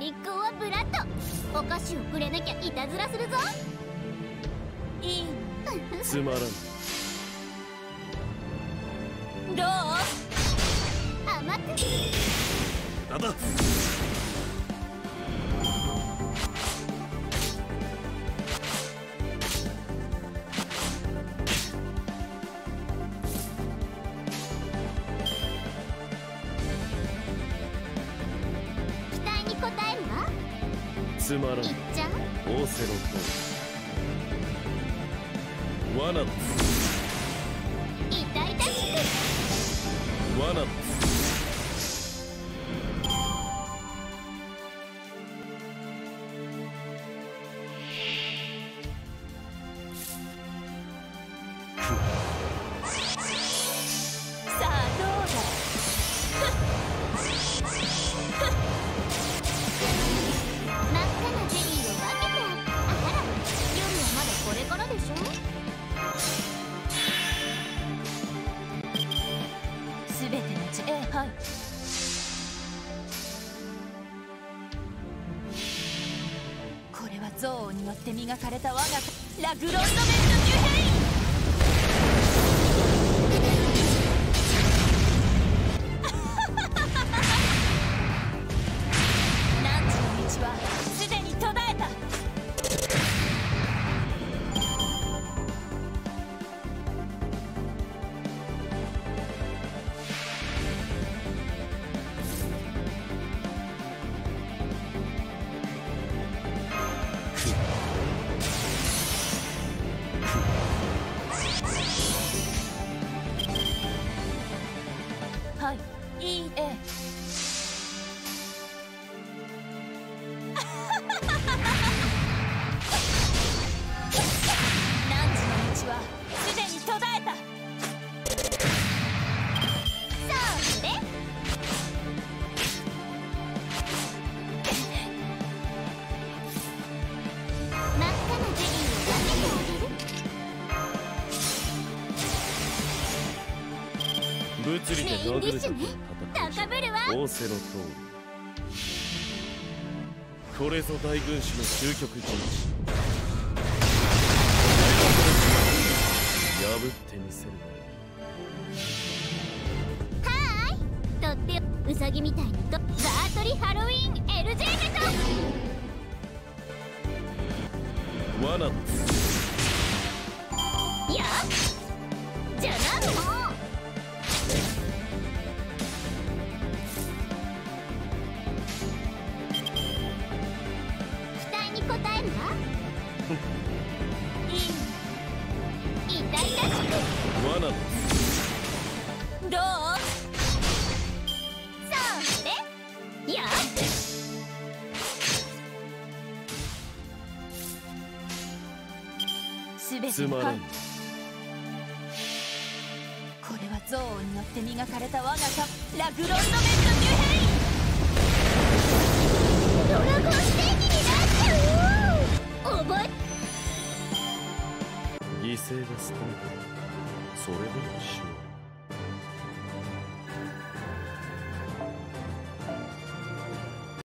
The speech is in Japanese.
最高はブラッド。お菓子をくれなきゃいたずらするぞ。いいつまらん。 どう？甘くなんだ。 期待に応えるわ。 つまらん。 いっちゃう？ オーセロット。罠だ。 痛々しく。 罠だ。 さあどうだ。真っ赤なゼリーを分けてある。あら、夜はまだこれからでしょ。すべての知恵、はい。これは憎悪によって磨かれた我がラグロンドメント・デュヘイン。すでに途絶えた。はい、いいえ。すでに途絶えた。そうね。真っ赤なゼリーを分けてあげる。 物理でメイン殴るとディッシュね。高ぶるわ。 オーセロット。これぞ大軍師の究極陣地。破ってみせるはーい。とってウサギみたいにとザートリハロウィン LJ メト。 罠だ。 いやじゃなもう。期待に応えるわ。痛々しく。 罠だ。 どう？そうね。やっすべてのはい。 つまらん。 これは憎悪によって磨かれた我がラグロンドメント・デュヘイン。ドラゴンステーキになっちゃう。覚え犠牲が少なくそれでも勝利。